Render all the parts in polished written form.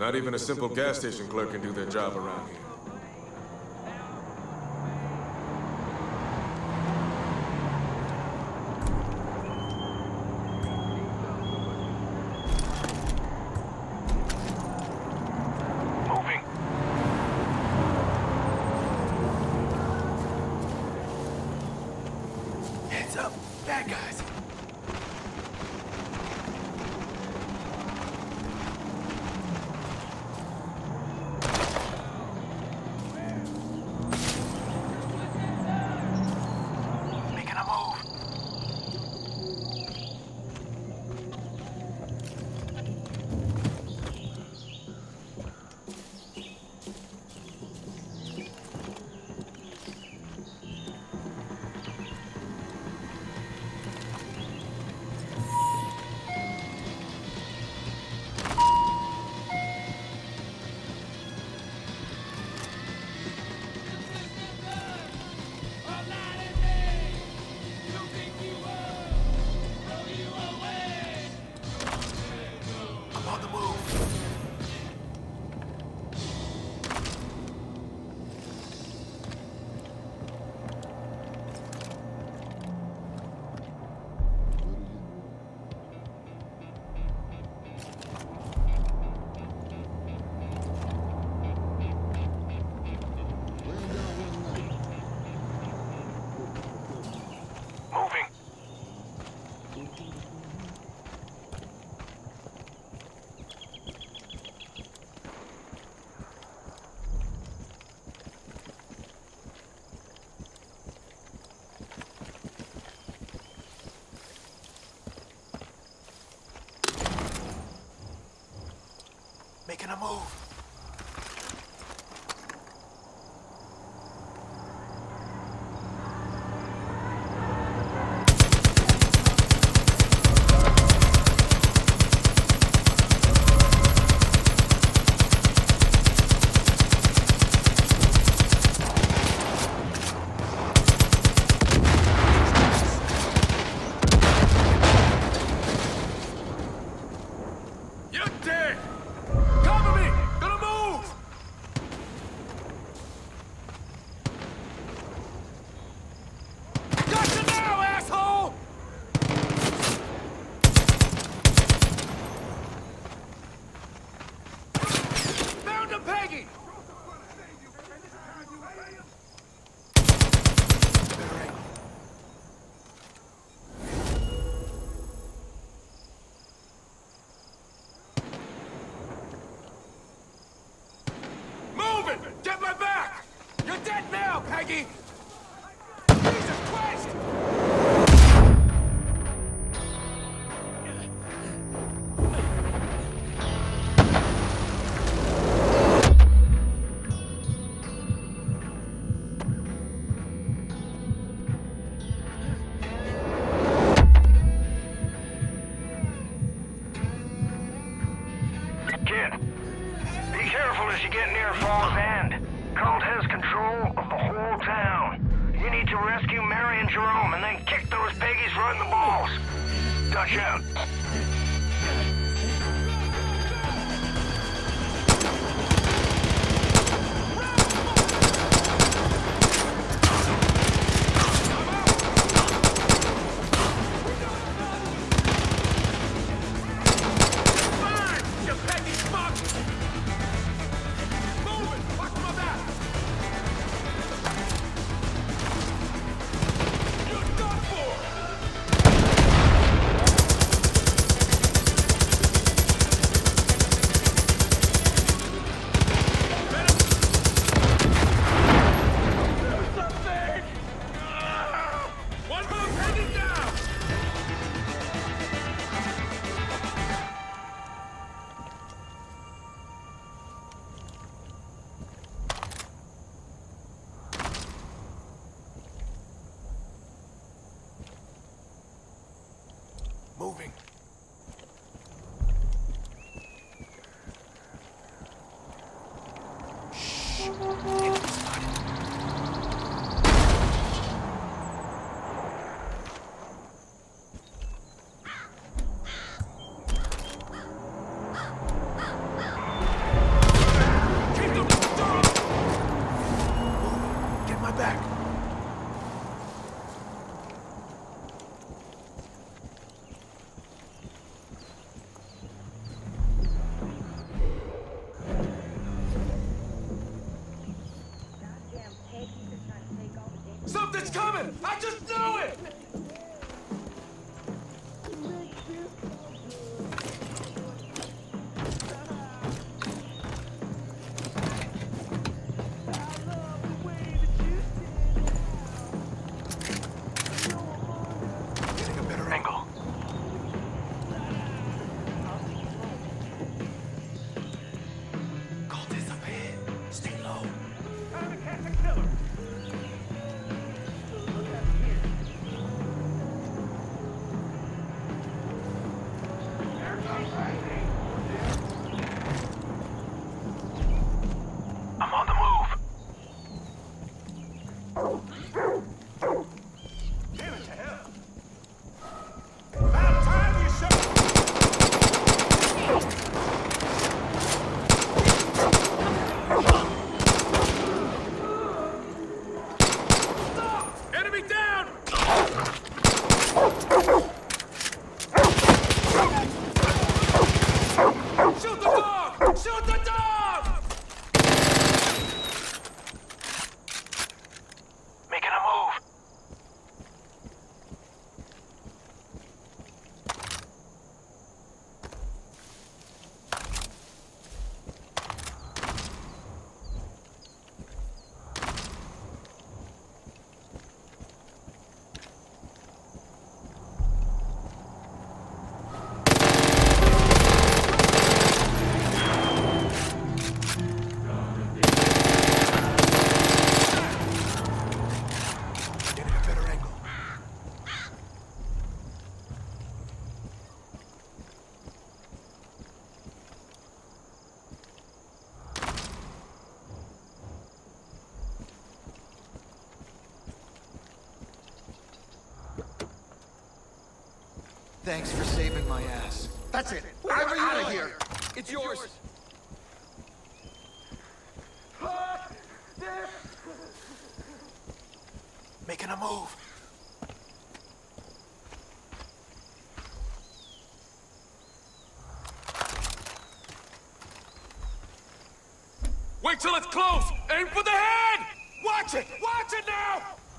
Not even a simple gas station clerk can do their job around here. Making a move. You're dead! Get my back! You're dead now, Peggy! Jesus Christ! Kid, be careful as you get near Fall's End. Cult has control of the whole town. You need to rescue Mary and Jerome and then kick those piggies right in the balls. Dutch out. it! I just knew it! Getting a better angle. Cultists up ahead. Stay low. Time to catch a killer. I'm on the move. Damn it to hell. About time you showed. Enemy down! Shoot the dog! Shoot the dog! Making a move. Getting a better angle. Thanks for saving my ass. That's it. We're out of here. It's yours. Making a move. Wait till it's close! Aim for the head! Watch it! Watch it now!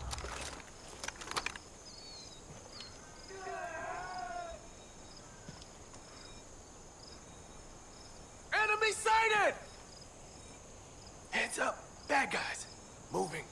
Enemy sighted! Heads up. Bad guys. Moving.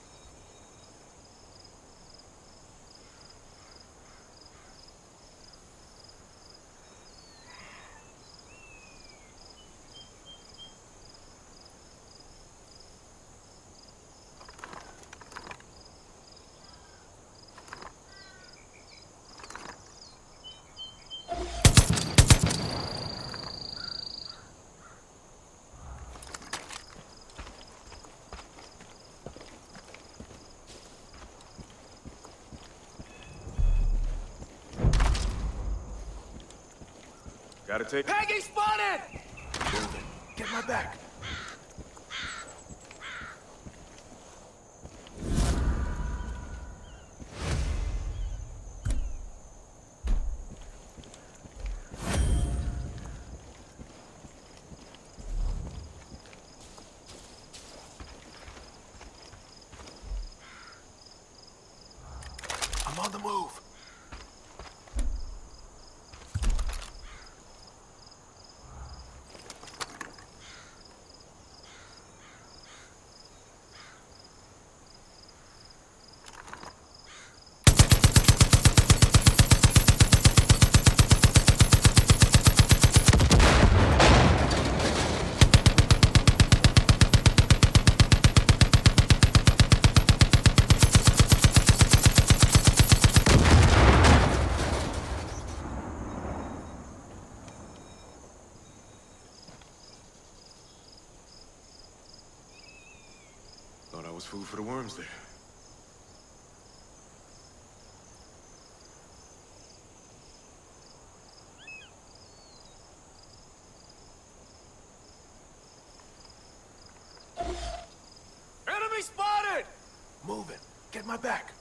Gotta take... Peggy spotted! Moving. Get my back. I'm on the move. Thought I was food for the worms there. Enemy spotted! Moving. Get my back.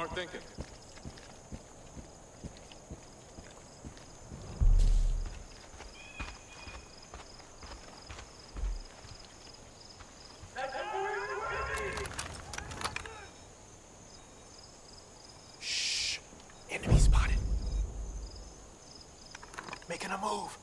Smart thinking. Shh. Enemy spotted. Making a move.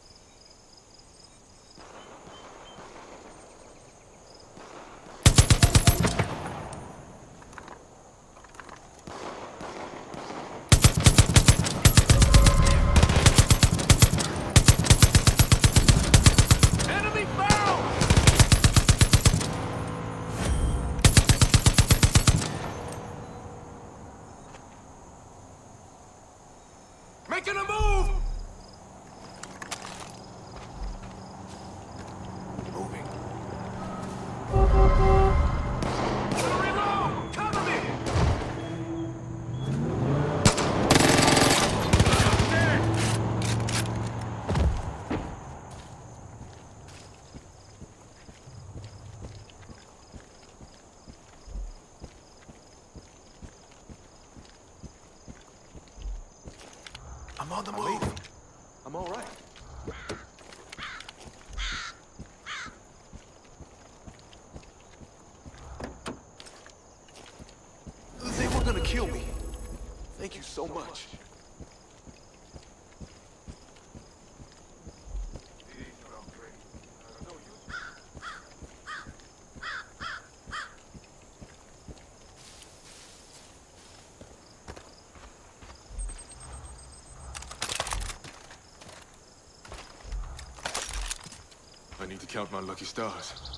Enemy found! Making a move! Moving. Gonna reload! Cover me! I'm on the move. I'm all right. They were gonna kill me. Thank you so much. I need to count my lucky stars.